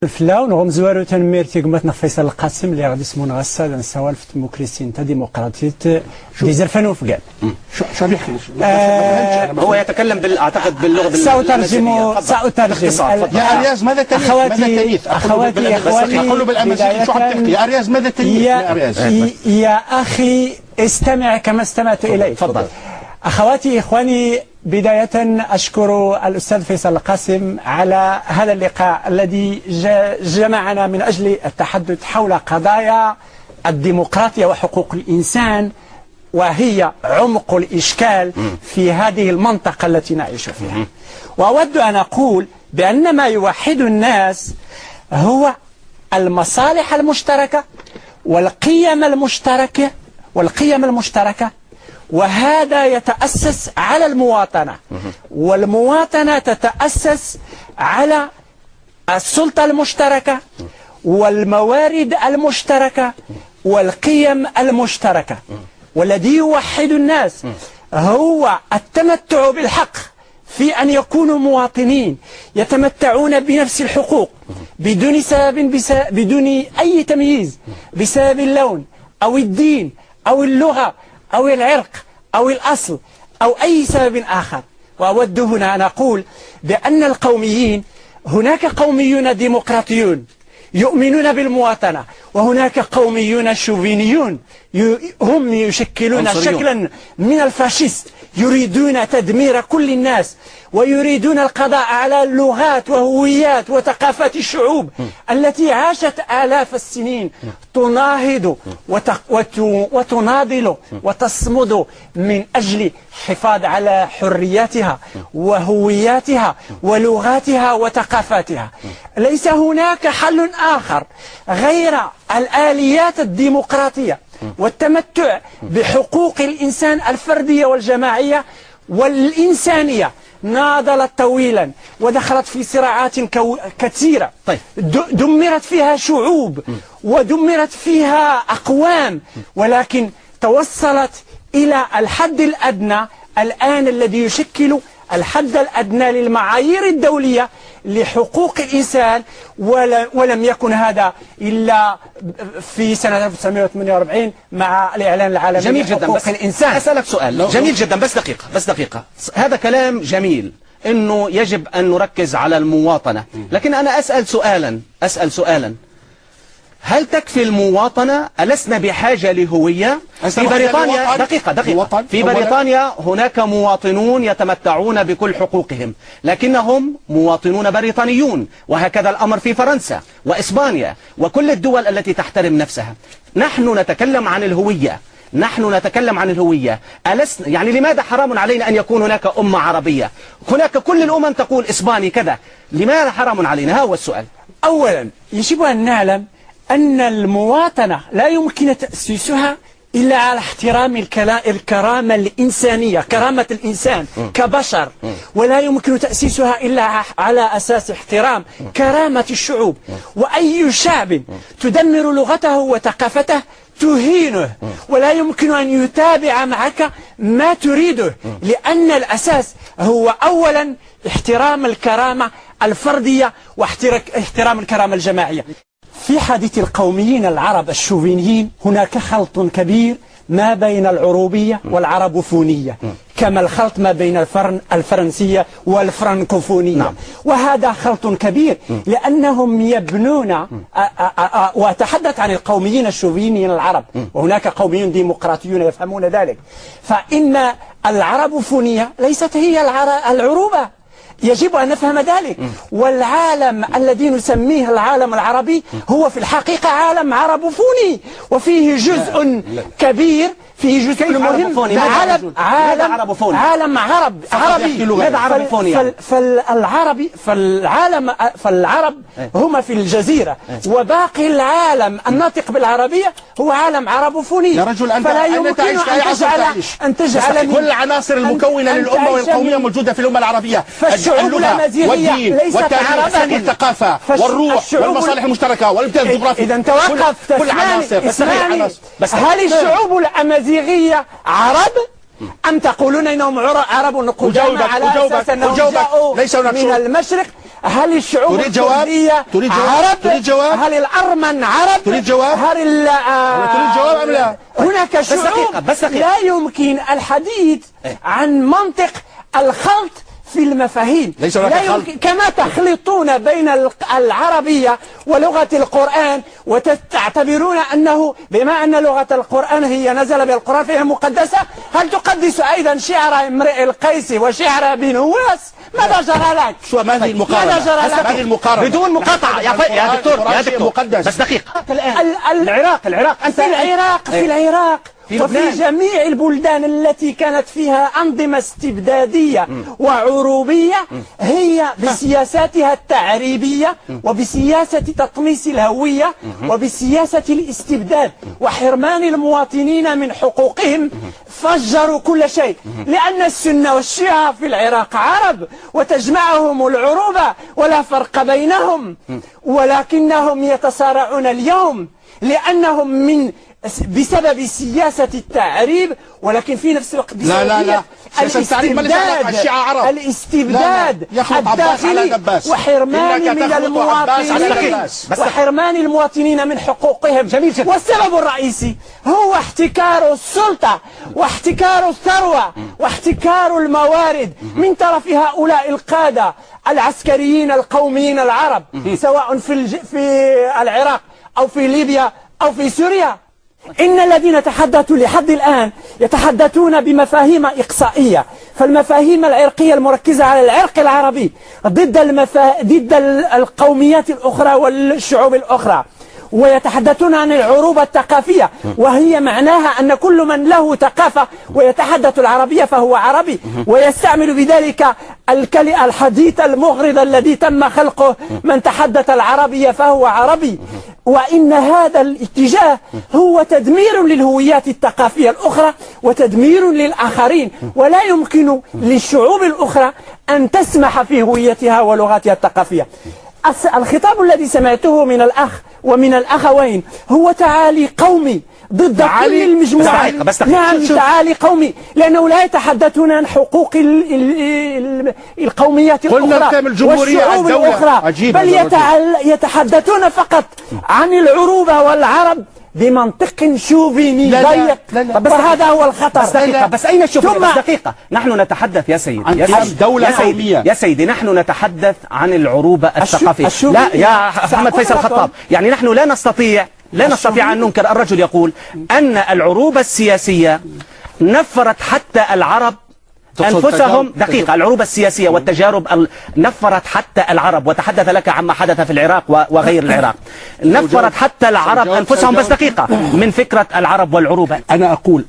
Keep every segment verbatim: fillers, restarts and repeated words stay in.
الفلاون غم زوارو تنمير تيقمتنا فيصل القاسم اللي غادي يسمون غسا نسوالف ديمقراطيين تا ديمقراطية ديزرفان وفقال. شو بيحكي؟ هو يتكلم بال اعتقد باللغه سأترجم سأترجم يا ارياز ماذا تليف؟ اخواتي اخواتي اخواني اقول بالامازيغيه شو عم تحكي؟ يا ارياز ماذا تليف؟ يا ارياز يا اخي استمع كما استمعت اليك. تفضل. اخواتي اخواني، بداية أشكر الأستاذ فيصل القاسم على هذا اللقاء الذي جمعنا من أجل التحدث حول قضايا الديمقراطية وحقوق الإنسان، وهي عمق الإشكال في هذه المنطقة التي نعيش فيها. وأود أن أقول بأن ما يوحد الناس هو المصالح المشتركة والقيم المشتركة والقيم المشتركة وهذا يتأسس على المواطنة، والمواطنة تتأسس على السلطة المشتركة والموارد المشتركة والقيم المشتركة. والذي يوحد الناس هو التمتع بالحق في أن يكونوا مواطنين يتمتعون بنفس الحقوق بدون سبب بسبب بدون أي تمييز بسبب اللون أو الدين أو اللغة أو العرق أو الأصل أو أي سبب آخر. وأود هنا أن أقول بأن القوميين هناك قوميون ديمقراطيون يؤمنون بالمواطنة، وهناك قوميون شوفينيون هم يشكلون عنصريون. شكلا من الفاشيست يريدون تدمير كل الناس ويريدون القضاء على اللغات وهويات وثقافات الشعوب م. التي عاشت آلاف السنين م. تناهض وتناضل وتصمد من أجل الحفاظ على حرياتها وهوياتها ولغاتها وثقافاتها. ليس هناك حل آخر غير الآليات الديمقراطية والتمتع بحقوق الإنسان الفردية والجماعية والإنسانية. ناضلت طويلا ودخلت في صراعات كثيرة. طيب. دمرت فيها شعوب ودمرت فيها أقوام، ولكن توصلت إلى الحد الأدنى الآن الذي يشكل الحد الأدنى للمعايير الدولية لحقوق الإنسان، ولم يكن هذا إلا في سنة ألف وتسعمئة وثمانية وأربعين مع الإعلان العالمي جميل جدا. لحقوق بس الإنسان. أسألك سؤال جميل جدا، بس دقيقة بس دقيقة. هذا كلام جميل إنه يجب أن نركز على المواطنة، لكن أنا أسأل سؤالا أسأل سؤالا هل تكفي المواطنة؟ ألسنا بحاجة لهوية؟ في بريطانيا دقيقة دقيقة في بريطانيا هناك مواطنون يتمتعون بكل حقوقهم لكنهم مواطنون بريطانيون، وهكذا الأمر في فرنسا وإسبانيا وكل الدول التي تحترم نفسها. نحن نتكلم عن الهوية نحن نتكلم عن الهوية. ألسنا يعني لماذا حرام علينا أن يكون هناك أمة عربية؟ هناك كل الأمم تقول إسباني كذا، لماذا حرام علينا؟ هذا هو السؤال. أولا يجب أن نعلم أن المواطنة لا يمكن تأسيسها إلا على احترام الكرامة الإنسانية، كرامة الإنسان كبشر، ولا يمكن تأسيسها إلا على أساس احترام كرامة الشعوب. وأي شعب تدمر لغته وثقافته تهينه، ولا يمكن أن يتابع معك ما تريده، لأن الأساس هو أولا احترام الكرامة الفردية واحترام الكرامة الجماعية. في حديث القوميين العرب الشوفينيين هناك خلط كبير ما بين العروبية والعربوفونية، كما الخلط ما بين الفرن الفرنسية والفرنكوفونية. نعم. وهذا خلط كبير لأنهم يبنون، وأتحدث عن القوميين الشوفينيين العرب، وهناك قوميون ديمقراطيون يفهمون ذلك. فإن العربوفونية ليست هي العروبة، يجب أن نفهم ذلك. والعالم الذي نسميه العالم العربي هو في الحقيقة عالم عربوفوني، وفيه جزء كبير، فيه جزء مهم عالم عالم عربوفوني. عالم عرب عربي. ماذا عربوفوني يعني؟ فالعربي فالعالم فالعرب هم في الجزيرة، وباقي العالم الناطق بالعربية هو عالم عربوفوني. يا رجل أنت فلا يمكن تعيش أن تجعل أن تجعل كل العناصر المكونة للأمة والقومية موجودة في الأمة العربية. فالشعوب الأمازيغية ليست عربا، والثقافة والروح والمصالح المشتركة والامتياز الجغرافي. إذا توقف كل عناصر. بس هل الشعوب الأمازيغية عرب أم تقولون إنهم عرب قدامى على أساس أنهم جاءوا من المشرق؟ هل الشعوب تريد جواب؟ الكردية تريد جواب؟ عرب؟ تريد جواب؟ هل الأرمن عرب؟ تريد جواب؟ هل ال تريد جواب أم لا؟ هناك بس شعوب دقيقة بس دقيقة. لا يمكن الحديث عن منطق الخلط في المفاهيم. ليس هناك لا خلط. يمكن كما تخلطون بين العربية ولغة القرآن وتعتبرون أنه بما أن لغة القرآن هي نزل بالقرآن فهي مقدسة، هل تقدس أيضا شعر امرئ القيس وشعر ابن نواس؟ ماذا جرى لك؟ شو ما هذه المقارنة؟ ماذا جرى لك؟ ما هذه المقارنة؟ بدون مقاطعة يا, ف... يا دكتور يا دكتور مقدس. بس دقيقة الآن ال- ال- العراق العراق أنت في العراق في إيه. العراق في وفي لبنان. جميع البلدان التي كانت فيها أنظمة استبدادية وعروبية هي بسياساتها التعريبية وبسياسة تطميس الهوية وبسياسة الاستبداد وحرمان المواطنين من حقوقهم فجروا كل شيء، لأن السنة والشيعة في العراق عرب وتجمعهم العروبة ولا فرق بينهم، ولكنهم يتصارعون اليوم لأنهم من بسبب سياسة التعريب، ولكن في نفس الوقت بسبب لا لا لا سياسة التعريب ما ليس علاقة الشيعة عرب. الاستبداد لا لا. يخلط عباس على الداخلي دباس. وحرمان إنك من تخلط عباس على المواطنين دباس. وحرمان المواطنين من حقوقهم. جميل جدا. والسبب الرئيسي هو احتكار السلطة واحتكار الثروة واحتكار الموارد من طرف هؤلاء القادة العسكريين القوميين العرب، سواء في الج... في العراق أو في ليبيا أو في سوريا. إن الذين تحدثوا لحد الآن يتحدثون بمفاهيم إقصائية، فالمفاهيم العرقية المركزة على العرق العربي ضد المفا... ضد القوميات الأخرى والشعوب الأخرى، ويتحدثون عن العروبة الثقافية وهي معناها أن كل من له ثقافة ويتحدث العربية فهو عربي، ويستعمل بذلك الحديث المغرض الذي تم خلقه من تحدث العربية فهو عربي. وإن هذا الاتجاه هو تدمير للهويات الثقافية الأخرى وتدمير للآخرين، ولا يمكن للشعوب الأخرى أن تسمح في هويتها ولغتها الثقافية. الخطاب الذي سمعته من الأخ ومن الأخوين هو تعالي قومي ضد كل المجموعات. نعم تعالي قومي، لأنه لا يتحدثون عن حقوق ال ال ال القوميات الأخرى والشعوب الأخرى، بل يتحدثون فقط عن العروبة والعرب بمنطق شوفيني ضيق، وهذا هو الخطر. بس دقيقة بس أين الشوفيني؟ بس دقيقة نحن نتحدث يا سيد عن يا سيد دولة يا سيد قومية. يا سيدي نحن نتحدث عن العروبة الثقافية. الشو... لا يا محمد فيصل الخطاب، يعني نحن لا نستطيع لا نستطيع أن ننكر. الرجل يقول أن العروبة السياسية نفرت حتى العرب أنفسهم. دقيقة العروبة السياسية والتجارب نفرت حتى العرب، وتحدث لك عما حدث في العراق وغير العراق. نفرت حتى العرب أنفسهم. بس دقيقة من فكرة العرب والعروبة. أنا أقول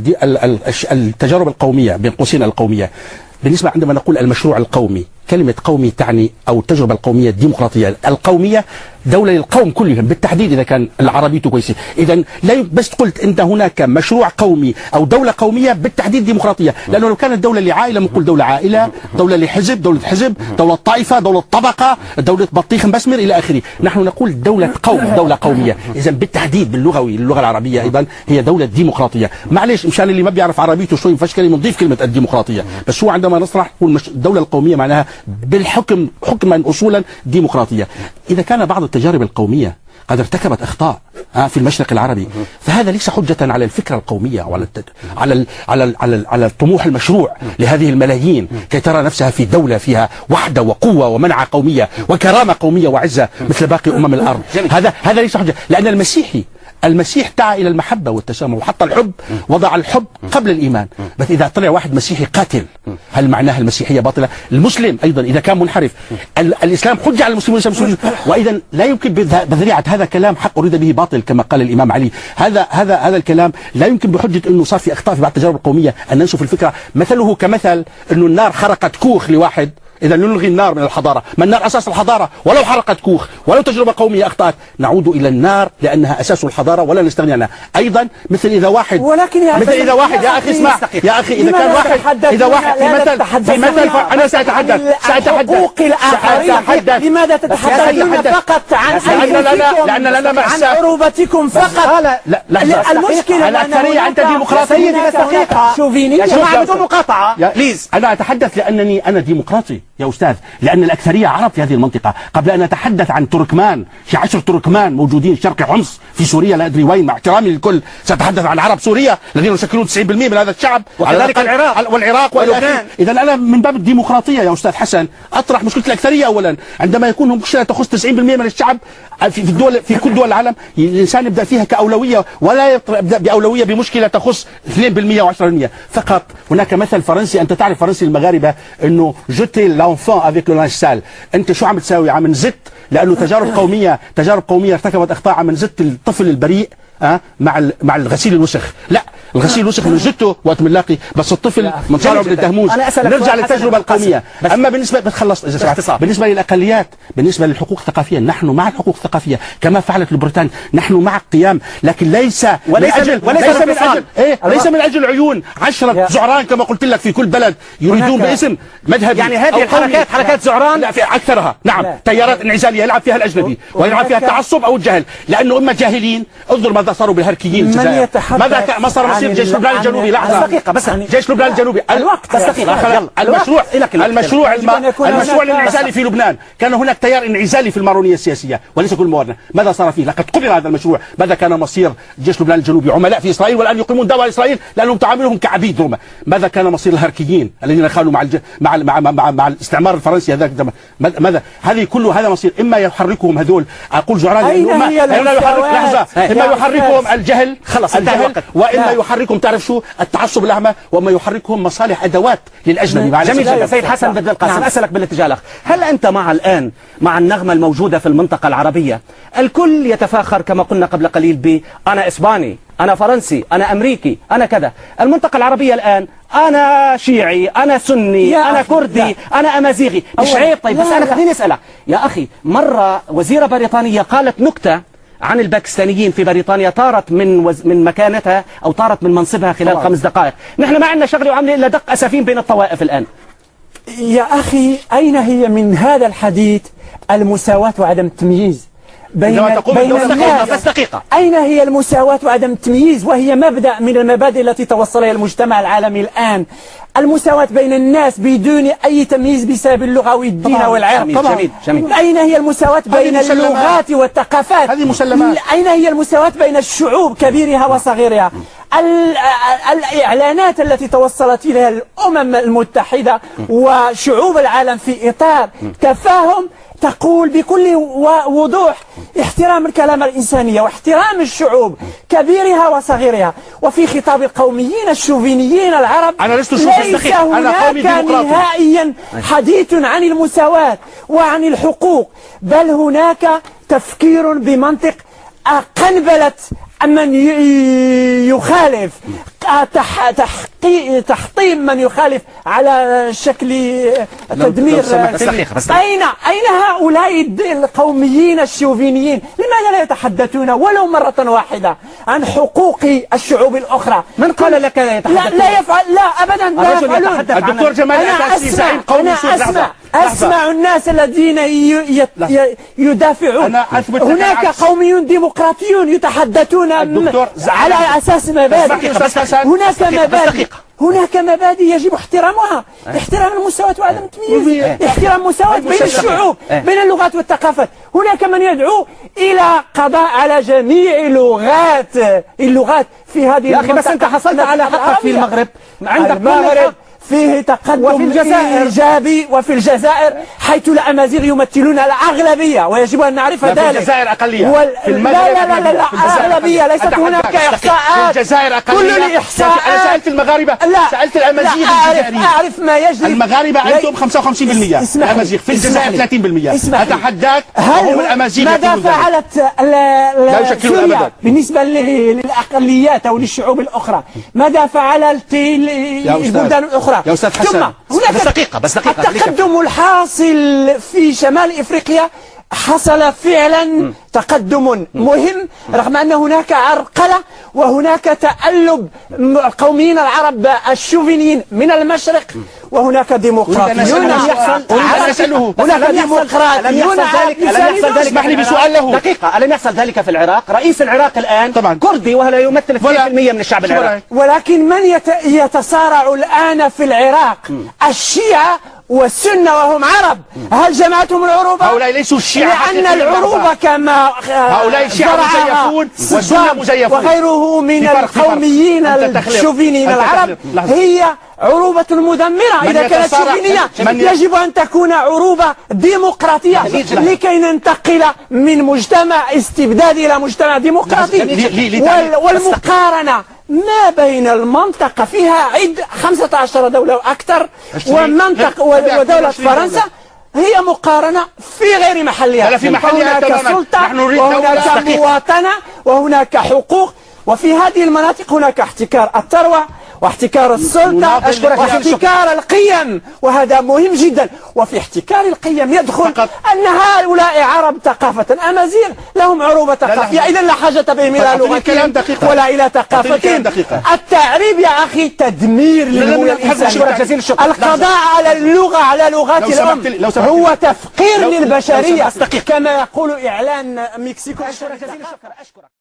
التجارب القومية بين قوسين القومية، بالنسبة عندما نقول المشروع القومي، كلمة قومي تعني أو التجربة القومية الديمقراطية. القومية دولة للقوم كلهم بالتحديد إذا كان العربيته كويسة. إذا لا بس قلت أنت هناك مشروع قومي أو دولة قومية بالتحديد ديمقراطية، لأنه لو كانت دولة لعائلة بنقول دولة عائلة، دولة لحزب، دولة حزب، دولة طائفة، دولة طبقة، دولة بطيخ مسمر إلى آخره. نحن نقول دولة قوم، دولة قومية. إذا بالتحديد باللغوي اللغة العربية أيضا هي دولة ديمقراطية. معلش مشان اللي ما بيعرف عربيته شوي مفشكلة بنضيف كلمة الديمقراطية، بس هو عندما نصرح نقول الدولة القومية معناها بالحكم حكما أصولا ديمقراطية. إذا كان بعض التجارب القومية قد ارتكبت أخطاء في المشرق العربي، فهذا ليس حجة على الفكرة القومية وعلى التد... على ال... على ال... على ال... على الطموح المشروع لهذه الملايين كي ترى نفسها في دولة فيها وحدة وقوة ومنعة قومية وكرامة قومية وعزة مثل باقي أمم الأرض. هذا هذا ليس حجة، لأن المسيحي المسيح دعا إلى المحبة والتسامح وحط الحب، وضع الحب قبل الإيمان. بس إذا طلع واحد مسيحي قاتل هل معناها المسيحية باطلة؟ المسلم أيضا إذا كان منحرف، ال الإسلام حجة على المسلمين، وإذا لا يمكن بذريعة هذا كلام حق أريد به باطل كما قال الإمام علي. هذا هذا هذا الكلام لا يمكن بحجة أنه صار في أخطاء في بعض التجارب القومية أن ننسف الفكرة. مثله كمثل أنه النار حرقت كوخ لواحد، إذا نلغي النار من الحضارة. ما النار أساس الحضارة، ولو حرقت كوخ ولو تجربة قومية أخطأت نعود إلى النار لأنها أساس الحضارة ولا نستغني عنها. أيضا مثل إذا واحد ولكن يا مثل إذا واحد يا أخي اسمع يا أخي إذا كان واحد إذا واحد في مثل في مثل أنا سأتحدث سأتحدث حقوق الآخرين. لماذا تتحدثون فقط عن أنفسكم لأن لنا عن عروبتكم فقط؟ لا لا المشكلة الأكثرية أنت ديمقراطي. شوفيني يا جماعة بدون مقاطعة بليز. أنا أتحدث لأنني أنا ديمقراطي يا أستاذ، لأن الأكثرية عرب في هذه المنطقة. قبل أن نتحدث عن تركمان، في عشر تركمان موجودين شرق حمص في سوريا لا أدري وين، مع احترامي للكل، سأتحدث عن عرب سوريا الذين يشكلون تسعين بالمئة من هذا الشعب، وكذلك العراق والعراق ولبنان. إذا أنا من باب الديمقراطية يا أستاذ حسن أطرح مشكلة الأكثرية أولا. عندما يكون مشكلة تخص تسعين بالمئة من الشعب في الدول، في كل دول العالم، الإنسان يبدأ فيها كأولوية، ولا يبدأ بأولوية بمشكلة تخص اثنين بالمئة وعشرة بالمئة فقط. هناك مثل فرنسي، أنت تعرف فرنسي المغاربة انه جوتي لانفون افيك لو لانج سال، انت شو عم تساوي؟ عم نزت، لانه تجارب قوميه تجارب قوميه ارتكبت اخطاء، عم نزت الطفل البريء أه؟ مع مع الغسيل الوسخ. لا، الغسيل الوسخ بنزته وقت بنلاقي، بس الطفل منطلع من الدهموز. نرجع للتجربه القوميه. اما بالنسبه بتخلص اذا بالنسبه للاقليات، بالنسبه للحقوق الثقافيه، نحن مع الحقوق الثقافيه كما فعلت بريطانيا، نحن مع القيام، لكن ليس وليس من اجل وليس ليس من اجل ايه ليس من اجل عيون عشرة زعران كما قلت لك في كل بلد يريدون باسم مذهبي. يعني هذه الحركات حركات زعران، لا، في اكثرها نعم تيارات انعزاليه يلعب فيها الاجنبي ويلعب فيها التعصب او الجهل، لانه اما جاهلين. انظر ماذا صاروا بالهركيين الجزائر، ماذا ما صار مصير جيش لبنان الجنوبي. لحظه دقيقه بس، جيش لبنان الجنوبي الوقت بس دقيقه. المشروع المشروع المشروع الانعزالي في لبنان، كان هناك تيار انعزالي في المارونيه السياسيه وليس كل موارنا. ماذا صار فيه؟ لقد قبل هذا المشروع. ماذا كان مصير جيش لبنان الجنوبي؟ عملاء في اسرائيل والان يقيمون دعوه لاسرائيل لانهم تعاملهم كعبيد روما. ماذا كان مصير الهركيين الذين خانوا مع الج... مع مع مع, مع, مع الاستعمار الفرنسي هذاك؟ ماذا هذه كله هذا مصير. اما يحركهم هذول، اقول جعران اما يحرك لحظه، اما يحركهم الجهل خلص الجهل، واما يحركهم تعرف شو التعصب الاعمى، واما يحركهم مصالح ادوات للاجنبي. جميل جدا سيد حسن بن القاسم. نعم. اسالك بالاتجاه الاخر، هل انت مع الان مع النغمه الموجوده في المنطقه العربيه؟ الكل يتفاخر كما قلنا قبل قليل ب انا اسباني، انا فرنسي، انا امريكي، انا كذا. المنطقه العربيه الان انا شيعي، انا سني، انا كردي، لا. انا امازيغي. مش عيب؟ طيب بس انا خليني اسالك يا اخي، مره وزيره بريطانيه قالت نكته عن الباكستانيين في بريطانيا، طارت من وز... من مكانتها او طارت من منصبها خلال طبعا. خمس دقائق. نحن ما عندنا شغله وعامله الا دق اسفين بين الطوائف الان. يا اخي، اين هي من هذا الحديث المساواة وعدم التمييز بين بين الناس؟ بس دقيقة. أين هي المساواة وعدم التمييز، وهي مبدأ من المبادئ التي توصل إلى المجتمع العالمي الآن؟ المساواة بين الناس بدون أي تمييز بسبب اللغة والدين والعرق. جميل جميل. أين هي المساواة بين اللغات والثقافات؟ هذه مسلمات. أين هي المساواة بين الشعوب كبيرها وصغيرها؟ الإعلانات التي توصلت إليها الأمم المتحدة وشعوب العالم في إطار تفاهم تقول بكل وضوح احترام الكلام الإنسانية واحترام الشعوب كبيرها وصغيرها. وفي خطاب القوميين الشوفينيين العرب أنا لست ليس هناك نهائيا حديث عن المساواة وعن الحقوق، بل هناك تفكير بمنطق قنبلة من يخالف، تحطيم من يخالف على شكل تدمير. أين أين هؤلاء القوميين الشوفينيين؟ لماذا لا يتحدثون ولو مرة واحدة عن حقوق الشعوب الأخرى؟ من قال لك لا يتحدثون؟ لا, لا يفعل، لا أبدا لا يفعلون. الدكتور جمال الأساسي زعيم قومي سوري. أسمع أسمع الناس الذين يدافعون. هناك قوميون ديمقراطيون يتحدثون على أساس مبادئ. هناك مبادئ هناك مبادئ يجب احترامها، احترام المساواة وعدم التمييز، احترام المساواة بين الشعوب، بين اللغات والثقافات. هناك من يدعو إلى قضاء على جميع لغات اللغات في هذه يا أخي. بس أنت حصلت على حقك في المغرب. عندك المغرب فيه تقدم وفي الجزائر إيجابي، وفي الجزائر حيث الأمازيغ يمثلون الأغلبية ويجب أن نعرف ذلك. في الجزائر أقلية. وال... في المغرب لا لا لا, لا أغلبية، ليست هناك إحصاءات. في الجزائر أقلية. كل الإحصاءات. أنا سألت المغاربة، لا سألت الأمازيغ الجزائريين. أعرف ما يجري. المغاربة عندهم خمسة وخمسين بالمئة، الأمازيغ في الجزائر ثلاثين بالمئة. أتحداك هم الأمازيغ. ماذا فعلت سوريا بالنسبة للأقليات أو للشعوب الأخرى؟ ماذا فعلت البلدان الأخرى؟ يا أستاذ حسن، بس دقيقة بس دقيقة. التقدم الحاصل في شمال إفريقيا حصل فعلا م. تقدم مهم، رغم أن هناك عرقلة وهناك تألب القوميين العرب الشوفينيين من المشرق، وهناك ديمقراطيون يحصل. هناك ديمقراطيون. اسمح لي بسؤال له. دقيقة. ألم يحصل ذلك في العراق؟ رئيس العراق الآن طبعا كردي وهو لا يمثل اثنين بالمئة من الشعب العراقي. ولكن من يتصارع الآن في العراق؟ الشيعة والسنة وهم عرب، هل جمعتهم العروبة؟ هؤلاء ليسوا الشيعة، لأن العروبة كما هؤلاء الشيعة مزيفون والسنة مزيفون وغيره من القوميين الشوفينيين العرب هي عروبة مدمرة. إذا كانت شوفينية يجب أن تكون عروبة ديمقراطية لكي ننتقل من مجتمع استبدادي إلى مجتمع ديمقراطي. والمقارنة ما بين المنطقة فيها عد خمسة عشر دولة وأكثر ومنطقة ودولة فرنسا هي مقارنة في غير محلها. هناك سلطة وهناك مواطنة وهناك حقوق، وفي هذه المناطق هناك احتكار الثروة واحتكار السلطة واحتكار القيم، وهذا مهم جدا. وفي احتكار القيم يدخل أن هؤلاء عرب ثقافة أمازيغ لهم عروبة ثقافية، إذا لا حاجة بهم إلى لغتهم ولا إلى ثقافتهم. التعريب يا أخي تدمير للهوية الإنسانية. القضاء على اللغة على لغات الأم هو تفقير للبشرية كما يقول إعلان مكسيكو.